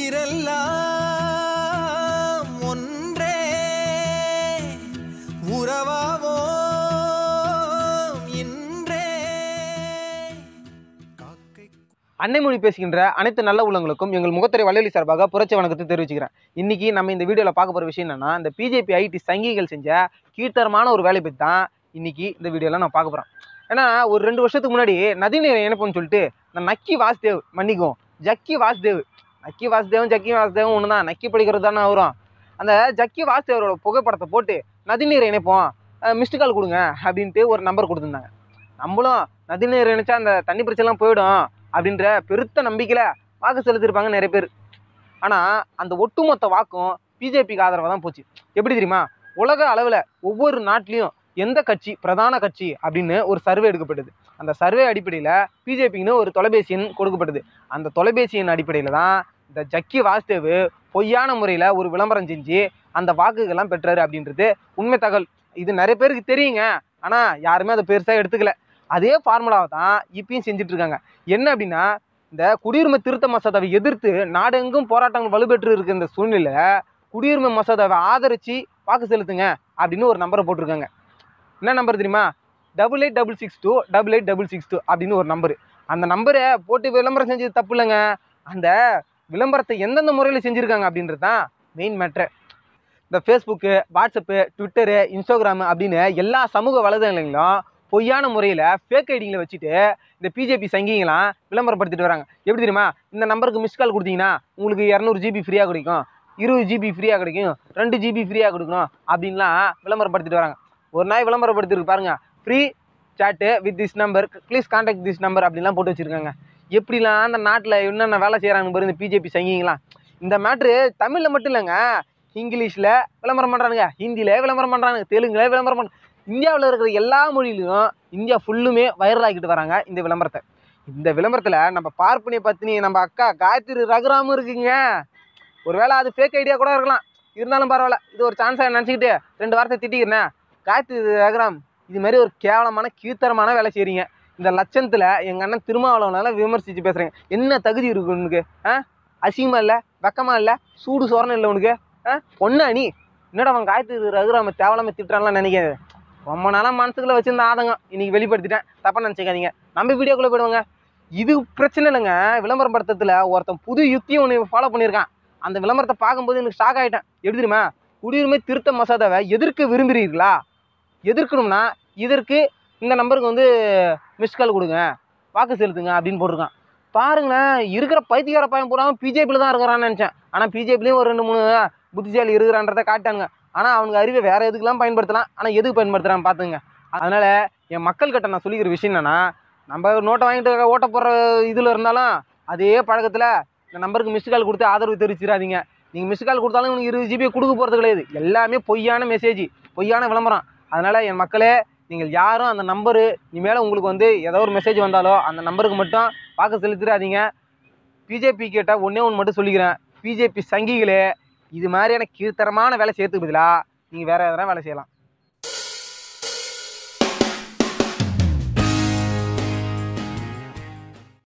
உயிரெல்லாம் ஒன்றே உறவாவோ இன்றே. அன்னை மொழி பேசுகின்ற அனைத்து நல்ல உள்ளங்களுக்கும் எங்கள் முகத்திரை வலையொலி சார்பாக புரட்சி வணக்கத்தை தெரிவிச்சுக்கிறேன். இன்னைக்கு நம்ம இந்த வீடியோவில் பார்க்க போகிற விஷயம் என்னன்னா, இந்த பிஜேபி ஐடி சங்கிகள் செஞ்ச கீழ்த்தரமான ஒரு வேலை பற்றி தான் இன்னைக்கு இந்த வீடியோவில் நான் பார்க்க போகிறேன். ஏன்னா ஒரு 2 வருஷத்துக்கு முன்னாடி நதிநீரை இணைப்புன்னு சொல்லிட்டு இந்த நக்கி வாசுதேவ் மன்னிக்கும் ஜக்கி வாசுதேவும் ஒன்று தான், நக்கி படிக்கிறது தானே வரும். அந்த ஜக்கி வாசுதேவரோட புகைப்படத்தை போட்டு நதிநீரை இணைப்போம், மிஸ்டு கால் கொடுங்க அப்படின்ட்டு ஒரு நம்பர் கொடுத்துருந்தாங்க. நம்மளும் நதிநீர் இணைச்சா அந்த தண்ணி பிரச்சனைலாம் போயிடும் அப்படின்ற பெருத்த நம்பிக்கையில் வாக்கு செலுத்திருப்பாங்க நிறைய பேர். ஆனால் அந்த ஒட்டுமொத்த வாக்கும் பிஜேபிக்கு ஆதரவாக தான் போச்சு. எப்படி தெரியுமா? உலக அளவில் ஒவ்வொரு நாட்டிலையும் எந்த கட்சி பிரதான கட்சி அப்படின்னு ஒரு சர்வே எடுக்கப்பட்டது. அந்த சர்வே அடிப்படையில் பிஜேபிக்குன்னு ஒரு தொலைபேசி எண் கொடுக்கப்பட்டது. அந்த தொலைபேசி எண் அடிப்படையில் தான் இந்த ஜக்கி வாசுதேவ் பொய்யான முறையில் ஒரு விளம்பரம் செஞ்சு அந்த வாக்குகள்லாம் பெற்றாரு அப்படின்றது உண்மை தகவல். இது நிறைய பேருக்கு தெரியுங்க, ஆனால் யாருமே அதை பெருசாக எடுத்துக்கல. அதே ஃபார்முலாவை தான் இப்பயும் செஞ்சுட்டு இருக்காங்க. என்ன அப்படின்னா, இந்த குடியுரிமை திருத்த மசோதாவை எதிர்த்து நாடெங்கும் போராட்டங்கள் வலுப்பெற்று இருக்க இந்த சூழ்நிலை குடியுரிமை மசோதாவை ஆதரித்து வாக்கு செலுத்துங்க அப்படின்னு ஒரு நம்பரை போட்டிருக்காங்க. என்ன நம்பர் தெரியுமா? 8866288662 அப்படின்னு ஒரு நம்பரு. அந்த நம்பரை போட்டு விளம்பரம் செஞ்சது தப்பு இல்லைங்க. அந்த விளம்பரத்தை எந்தெந்த முறையில் செஞ்சுருக்காங்க அப்படின்றது தான் மெயின் மேட்ரு. இந்த ஃபேஸ்புக்கு, வாட்ஸ்அப்பு, ட்விட்டரு, இன்ஸ்டாகிராமு அப்படின்னு எல்லா சமூக வலைதளங்களிலும் பொய்யான முறையில் ஃபேக் ஐடிங்களை வச்சுட்டு இந்த பிஜேபி சங்கிங்களாம் விளம்பரப்படுத்திட்டு வராங்க. எப்படி தெரியுமா? இந்த நம்பருக்கு மிஸ் கால் கொடுத்தீங்கன்னா உங்களுக்கு 200 GB ஃப்ரீயாக கிடைக்கும், 20 GB ஃப்ரீயாக கிடைக்கும், 2 GB ஃப்ரீயாக கொடுக்கணும் அப்படின்லாம் விளம்பரப்படுத்திட்டு வராங்க. ஒரு நாய் விளம்பரப்படுத்திருக்கு பாருங்க, free chat with this number, please contact this number அப்படின்லாம் போட்டு வச்சுருக்காங்க. எப்படிலாம் அந்த நாட்டில் என்னென்ன வேலை செய்கிறாங்க பாரு இந்த பிஜேபி சங்கிங்களாம். இந்த மேட்ரு தமிழில் மட்டும் இல்லைங்க, இங்கிலீஷில் விளம்பரம் பண்ணுறானுங்க, ஹிந்தியில் விளம்பரம் பண்ணுறானுங்க, தெலுங்குல விளம்பரம் பண்ணுறாங்க. இந்தியாவில் இருக்கிற எல்லா மொழியிலும் இந்தியா ஃபுல்லுமே வைரல் ஆகிட்டு வராங்க இந்த விளம்பரத்தை. இந்த விளம்பரத்தில் நம்ம பார்ப்பனிய பத்தினி நம்ம அக்கா காயத்ரி ரகுராமும் இருக்குங்க. ஒருவேளை அது ஃபேக் ஐடியா கூட இருக்கலாம், இருந்தாலும் பரவாயில்ல, இது ஒரு சான்ஸாக நினச்சிக்கிட்டு 2 வார்த்தை திட்டிக்கிறேன். காயத்ரி ரகுராம், இது மாதிரி ஒரு கேவலமான கீழ்த்தரமான வேலை செய்கிறீங்க. இந்த லட்சத்தில் எங்கள் அண்ணன் திருமாவளவனால விமர்சித்து பேசுகிறேங்க. என்ன தகுதி இருக்கு உனக்கு? அசிங்கமாக இல்லை, வெக்கமாக இல்லை, சூடு சோரணம் இல்லை உனக்கு? பொண்ணா நீ? என்னடா அவன் காயத்ரி ரகுராம தேவலாமல் திட்டுறான்லாம் நினைக்கிறேன். ரொம்ப நாளாக மனசுக்குள்ள வச்சிருந்த ஆதங்கம் இன்னைக்கு வெளிப்படுத்திட்டேன், தப்பாக நினச்சிக்காதீங்க. நம்ம வீடியோக்குள்ளே போயிடுவாங்க. இது பிரச்சனை இல்லைங்க. விளம்பரம் படுத்தத்தில் ஒருத்தன் புது யுக்தியை ஒன்று ஃபாலோ பண்ணியிருக்கான். அந்த விளம்பரத்தை பார்க்கும்போது எனக்கு ஷாக் ஆகிட்டேன். எப்படி தெரியுமா? குடியுரிமை திருத்த மசோதாவை எதிர்க்க விரும்புகிறீர்களா? எதிர்க்கணும்னா இதற்கு இந்த நம்பருக்கு வந்து மிஸ் கால் கொடுங்க, வாக்கு செலுத்துங்க அப்படின்னு போட்டிருக்கான். பாருங்களேன், இருக்கிற பைத்தியக்கார பையன் பூராவும் பிஜேபியில் தான் இருக்கிறான்னு நினச்சேன். ஆனால் பிஜேபிலையும் ஒரு 2-3 புத்திசாலி இருக்கிறான்றதை காட்டானுங்க. ஆனால் அவனுக்கு அறிவை வேறு எதுக்கெல்லாம் பயன்படுத்தலாம், ஆனால் எதுக்கு பயன்படுத்துகிறான்னு பார்த்துங்க. அதனால் என் மக்கள்கிட்ட நான் சொல்லிக்கிற விஷயம் என்னென்னா, நம்ம நோட்டை வாங்கிட்டு ஓட்ட போடுற இதில் இருந்தாலும் அதே பழக்கத்தில் இந்த நம்பருக்கு மிஸ் கால் கொடுத்து ஆதரவு தெரிவிச்சிடாதீங்க. நீங்கள் மிஸ் கால் கொடுத்தாலும் உங்களுக்கு 20 GB கொடுக்க போகிறது கிடையாது. எல்லாமே பொய்யான மெசேஜ், பொய்யான விளம்பரம். அதனால் என் மக்களே, நீங்கள் யாரும் அந்த நம்பரு இனிமேல் உங்களுக்கு வந்து ஏதோ ஒரு மெசேஜ் வந்தாலோ அந்த நம்பருக்கு மட்டும் வாக்கு செலுத்திடாதீங்க. பிஜேபி கேட்டால் ஒன்றே ஒன்று மட்டும் சொல்லிக்கிறேன், பிஜேபி சங்கிகளே, இது மாதிரியான கீழ்த்தரமான வேலை செய்யறதுக்கு பதிலாக நீங்கள் வேறு எதனா வேலை செய்யலாம்.